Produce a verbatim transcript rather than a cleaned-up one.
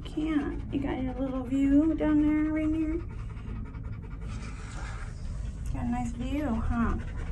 you can't. You got your little view down there, Rainier? Got a nice view, huh?